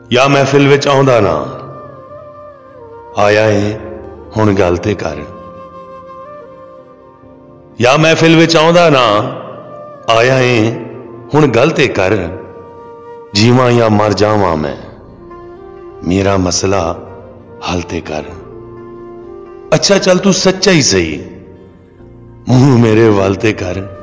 या महफिल विच आउंदा ना आया है हुण गल ते कर। या महफिल विच आउंदा ना आया है हुण गल ते कर। जीवां या मर जावां मैं मेरा मसला हल ते कर। अच्छा चल तू सच्चा ही सही मुंह मेरे वाल ते कर।